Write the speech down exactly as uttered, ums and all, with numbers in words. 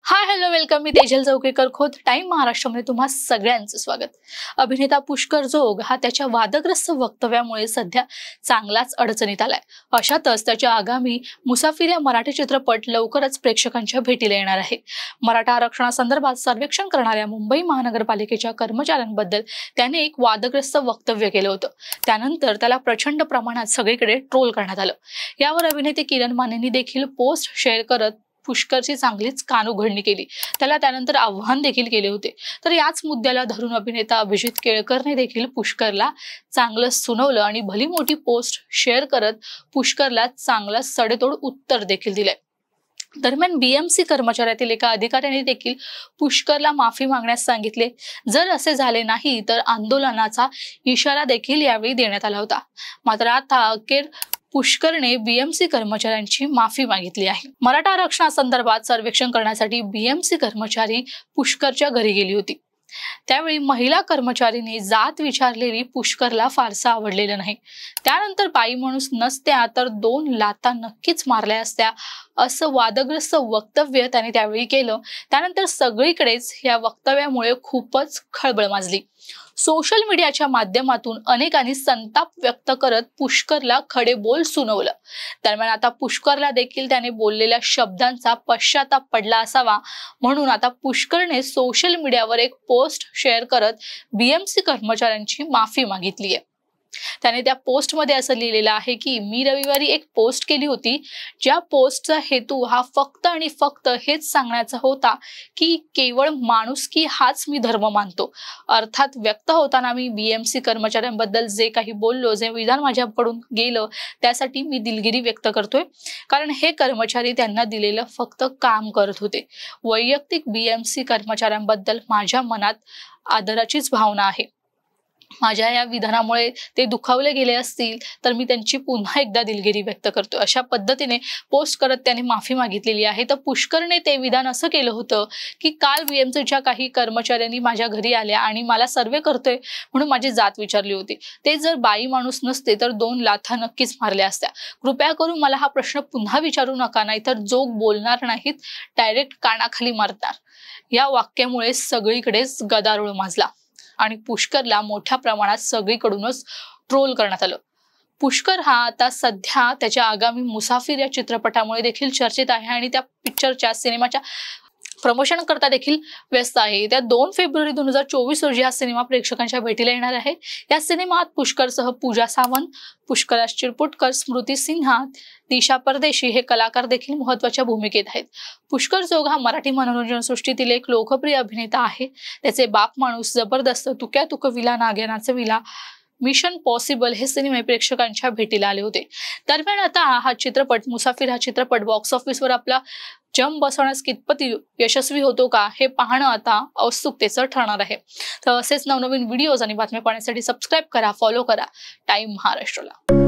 हाय hello welcome. मी Tejal Chaukekar Khot time महाराष्ट्रामध्ये तुम्हा सगळ्यांचं स्वागत. अभिनेता पुष्कर जोग हा त्याच्या वादग्रस्त वक्तव्यामुळे सध्या चांगलाच अडचणीत आलाय. अशातच त्याच्या आगामी मुसाफिर या मराठी चित्रपट लवकरच प्रेक्षकांच्या भेटीला येणार आहे. मराठा आरक्षणासंदर्भात सर्वेक्षण करणाऱ्या मुंबई महानगरपालिकेच्या कर्मचाऱ्यांबद्दल त्याने एक वादग्रस्त वक्तव्य केलं होतं. त्यानंतर त्याला प्रचंड प्रमाणात सगळीकडे ट्रोल करण्यात आलं. यावर अभिनेते किरण मानेंनी देखील पोस्ट शेअर करत पुष्करची चांगलीच कानउघडणी केली. त्याला त्यानंतर आव्हान देखील केले होते. तर याच मुद्द्याला धरून अभिनेता अभिजित केळकरने देखील पुष्करला चांगलं सुनावलं आणि भली मोठी पोस्ट शेअर करत पुष्करला चांगलं सडेतोड उत्तर देखील दिलंय. दरम्यान बीएमसी कर्मचाऱ्यातील एका अधिकाऱ्याने देखील पुष्करला माफी मागण्यास सांगितले. जर असे झाले नाही तर आंदोलनाचा इशारा देखील यावेळी देण्यात आला होता. मात्र आता अखेर पुष्करने बीएमसी कर्मचाऱ्यांची माफी मागितली आहे. मराठा आरक्षणासंदर्भात सर्वेक्षण करण्यासाठी बीएमसी कर्मचारी पुष्करच्या घरी गेली होती. त्यावेळी महिला कर्मचारीने जात विचारलेली पुष्करला फारसा आवडलेलं नाही. त्यानंतर बाई माणूस नसत्या तर दोन लाथा नक्कीच मारल्या असत्या असं वादग्रस्त वक्तव्य त्याने त्यावेळी केलं. त्यानंतर सगळीकडेच या वक्तव्यामुळे खूपच खळबळ माजली. सोशल मीडियाच्या माध्यमातून अनेकांनी संताप व्यक्त करत पुष्करला खडे बोल सुनावलं. दरम्यान आता पुष्करला देखील त्याने बोललेल्या शब्दांचा पश्चाताप पडला असावा म्हणून आता पुष्करने सोशल मीडियावर एक पोस्ट शेअर करत बीएमसी कर्मचाऱ्यांची माफी मागितली आहे. त्याने त्या पोस्टमध्ये असं लिहिलेलं आहे की मी रविवारी एक पोस्ट केली होती ज्या पोस्टचा हेतू हा फक्त आणि फक्त हेच सांगण्याचा होता की केवळ माणुसकी हाच मी धर्म मानतो. अर्थात व्यक्त होताना मी बीएमसी कर्मचाऱ्यांबद्दल जे काही बोललो, जे विधान माझ्याकडून गेलं त्यासाठी मी दिलगिरी व्यक्त करतोय. कारण हे कर्मचारी त्यांना दिलेलं फक्त काम करत होते. वैयक्तिक बीएमसी कर्मचाऱ्यांबद्दल माझ्या मनात आदराचीच भावना आहे. माझ्या या विधानामुळे ते दुखावले गेले असतील तर मी त्यांची पुन्हा एकदा दिलगिरी व्यक्त करतो. अशा पद्धतीने पोस्ट करत त्याने माफी मागितलेली आहे. तर पुष्करने ते विधान असं केलं होतं की काल बीएमसीच्या काही कर्मचाऱ्यांनी माझ्या घरी आल्या आणि मला सर्वे करतोय म्हणून माझी जात विचारली होती. ते जर बाई माणूस नसते तर दोन लाथा नक्कीच मारल्या असत्या. कृपया करून मला हा प्रश्न पुन्हा विचारू नका, नाहीतर जोग बोलणार नाहीत डायरेक्ट कानाखाली मारणार. या वाक्यामुळे सगळीकडेच गदारोळ माजला आणि पुष्करला मोठ्या प्रमाणात सगळीकडूनच ट्रोल करण्यात आलं. पुष्कर हा आता सध्या त्याच्या आगामी मुसाफिर या चित्रपटामुळे देखील चर्चेत आहे आणि त्या पिक्चरच्या सिनेमाच्या प्रमोशन करता देखील व्यस्त आहे. त्या दोन फेब्रुवारी दोन हजार चोवीस रोजी हा सिनेमा प्रेक्षकांच्या भेटीला येणार आहे. या सिनेमात पुष्करसह पूजा सावंत, पुष्कराज चिरपुटकर, स्मृती सिन्हा, दिशा परदेशी हे कलाकार देखील महत्त्वाच्या भूमिकेत आहेत. पुष्कर जोग हा मराठी मनोरंजन सृष्टीतील एक लोकप्रिय अभिनेता आहे. त्याचे बाप माणूस, जबरदस्त, तुक्या तुक विला, नाग्यानाचं विला, मिशन पॉसिबल हे सिनेमे प्रेक्षकांच्या भेटीला आले होते. दरम्यान आता हा चित्रपट मुसाफिर हा चित्रपट बॉक्स ऑफिसवर आपला जम बसवण्यास कितपत यशस्वी होतो का हे पाहणं आता उत्सुकतेचं ठरणार आहे. तर असेच नवनवीन व्हिडिओज आणि बातम्या पाहण्यासाठी सबस्क्राईब करा, फॉलो करा टाइम महाराष्ट्राला.